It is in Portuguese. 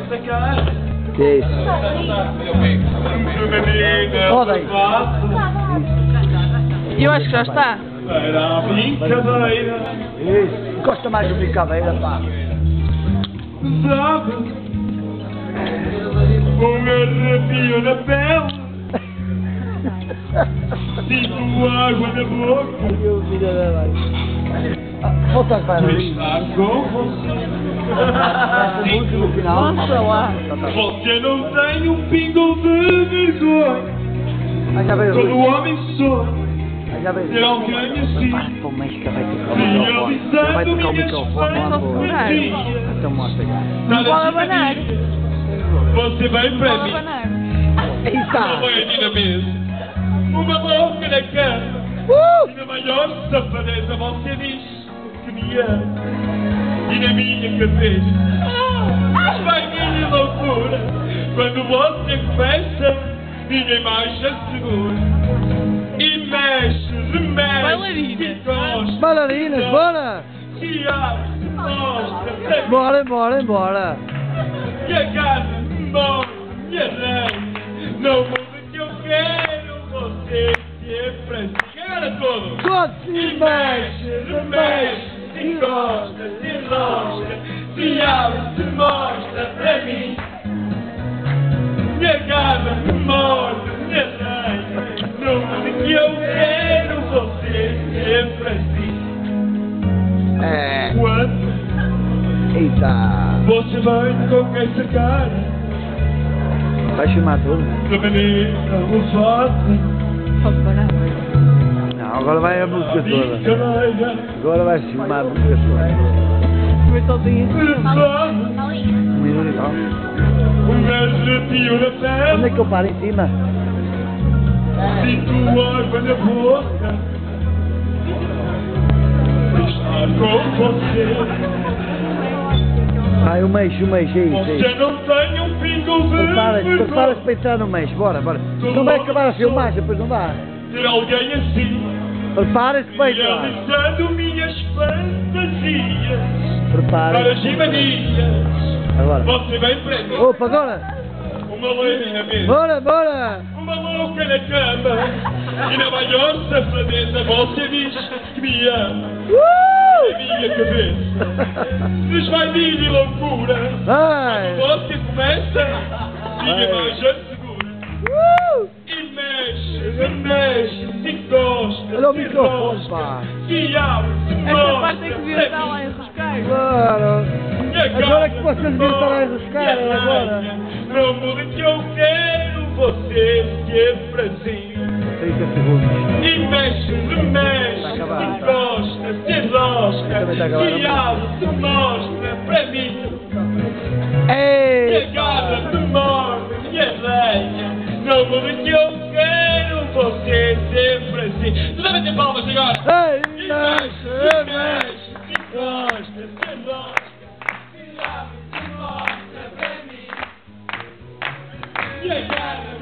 vossa cara. Que é isso? Roda aí. Eu acho que já está. Para a brincadeira. Isso. Gosta mais de brincadeira, pá. Sabe? Um arrepio na pele. Sinto água na boca. Meu filho da mãe. Volta para Por ali. estar com você. Essa música no final. Nossa, lá. Você não tem um pingo de vergonha. Já veio Todo Rui. homem sonha Já ter veio. alguém assim. Para com o mês que vai tocar o microfone. Já vai tocar o microfone lá fora. Então mostra já. Não pode abanar. Você vai Não para pode mim. abanar. Uma Eita! banha na mesa. Uma boca na cama. E na maior safadeza você diz que me ama. E na minha cabeça vai minha loucura. Quando você começa, ninguém mais se segura. E mexe, remexe, Bailarina. se encosta, Bailarinas, bora! se abre, se mostra, pra mim. Bora, embora, embora! E a casa morre, me arranha. Não muda que eu quero você sempre assim. Quero todo. Todo se E mexe, remexe, se encosta, se enrosca, se abre, se mostra para mim. Minha casa me morde, me arranha. Não muda que eu quero você sempre assim. É. Quando Eita! você vem com essa cara, Vai chamar tudo? que menina levanta, Pode abanar. Não, agora vai a música toda. brincadeira, Agora vai chamar a música toda. Foi sozinho. levanta, Um minuto e tal. arrepio na Onde é pele, que eu paro em cima? sinto água na boca, por estar com você. Ai, o mês, é isso, é isso. Você não tem um pingo de Preparas vergonha. para entrar no mês, bora, bora. Não vai acabar a filmagem, depois não dá. Ter alguém assim, Preparas-te bem, lá. realizando minhas fantasias para Prepara. as gimadias. Agora. Você vem preso, Opa, agora! uma loira na mesa, Bora, bora! uma louca na cama, e na maior safadeza você diz que me ama. Na minha cabeça nos vai vir de loucura. Vai! Você começa, ninguém mais a segura. E mexe, remexe, se encosta, Olha o se microfone, enrosca, pá! se abre, se Esta mostra parte é que devia estar lá a enroscar. Claro! Agora que vocês deviam estar a enroscar, agora! Não muda que eu quero você sempre assim. 30 segundos. E mexe, remexe, Está a se acabar. encosta, se enrosca, Também está a acabar, se não? abre, se mostra para mim. Ei! Me agarra, me morde, me arranha. Não muda que eu quero você sempre assim. Tu deve ter palmas agora. Ei! E mexe, remexe, se encosta, se enrosca, se abre, se mostra para mim. Me agarra,